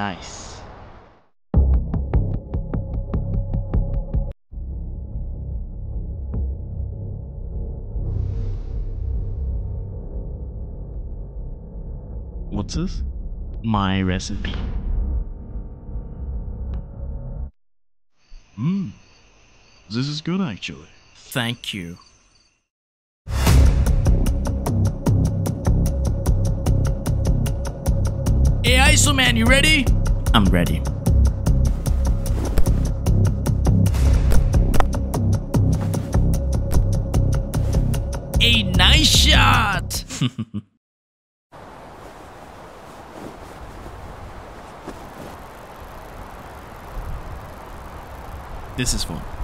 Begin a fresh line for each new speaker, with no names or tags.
Nice. What's this? My recipe. This is good actually.
Thank you. Hey, ISO man, you ready?
I'm ready.
A nice shot!
This is fun.